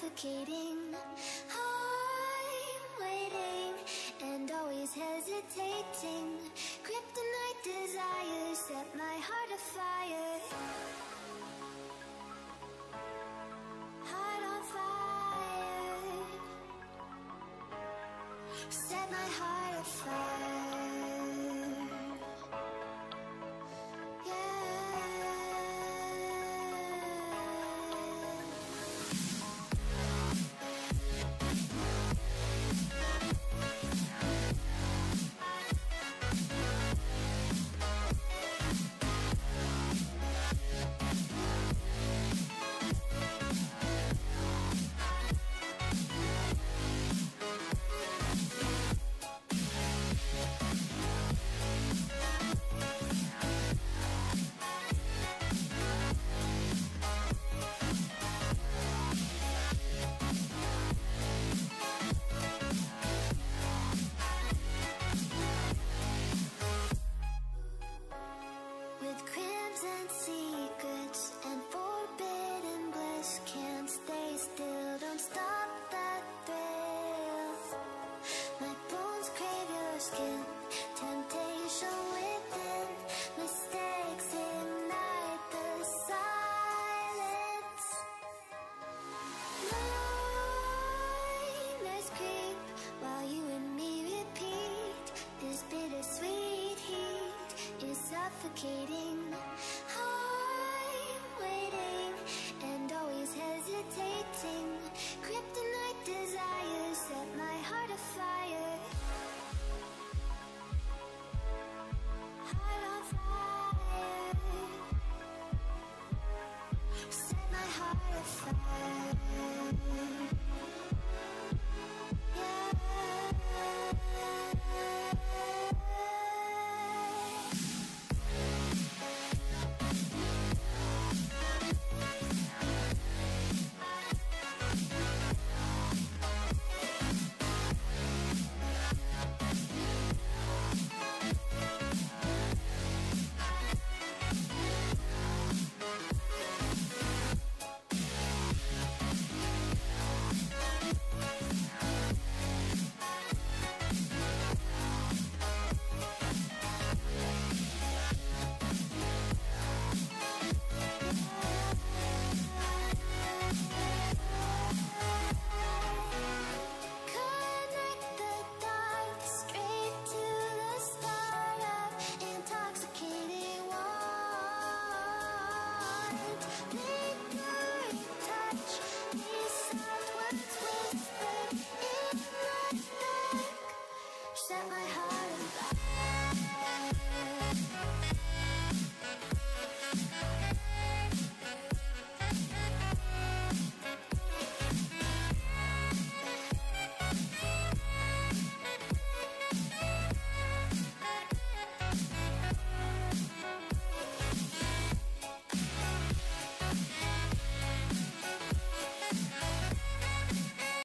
suffocating. I'm waiting and always hesitating. Kryptonite desires set my heart afire. Heart on fire. Set my heart afire. Bittersweet heat is suffocating. I'm waiting and always hesitating. Kryptonite desires set my heart afire. Heart on fire. Set my heart afire.